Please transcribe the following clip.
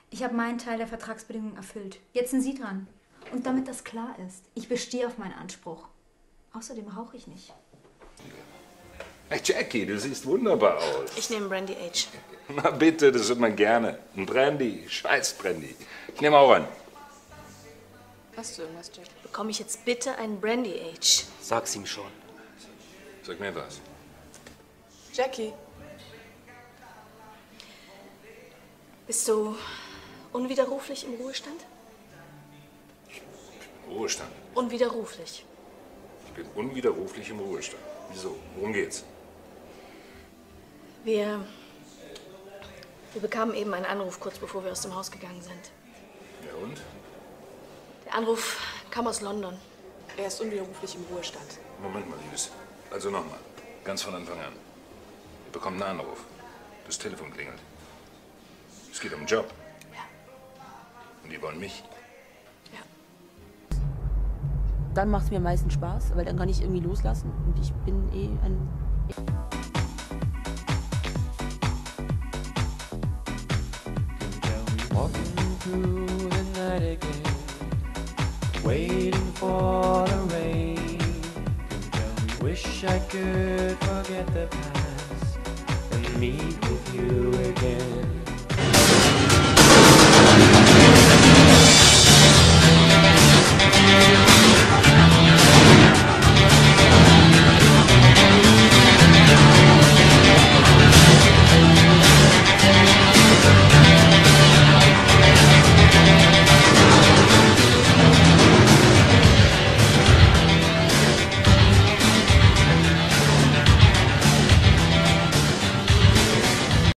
Ich habe meinen Teil der Vertragsbedingungen erfüllt. Jetzt sind Sie dran. Und damit das klar ist, ich bestehe auf meinen Anspruch. Außerdem rauche ich nicht. Hey Jackie, du siehst wunderbar aus. Ich nehme Brandy H. Na bitte, das hört man gerne. Ein Brandy, scheiß Brandy. Ich nehme auch einen. Hast du irgendwas, Jack? Bekomme ich jetzt bitte einen Brandy H? Sag's ihm schon. Sag mir was. Jackie. Bist du unwiderruflich im Ruhestand? Ruhestand. Unwiderruflich. Ich bin unwiderruflich im Ruhestand. Wieso? Worum geht's? Wir bekamen eben einen Anruf, kurz bevor wir aus dem Haus gegangen sind. Ja und? Der Anruf kam aus London. Er ist unwiderruflich im Ruhestand. Moment mal, Liebes. Also nochmal. Ganz von Anfang an. Ihr bekommt einen Anruf. Das Telefon klingelt. Es geht um einen Job. Ja. Und die wollen mich. Ja. Dann macht es mir am meisten Spaß, weil dann kann ich irgendwie loslassen. Und ich bin eh ein... Walking through the night again, waiting for the rain. Wish I could forget the past and meet with you again.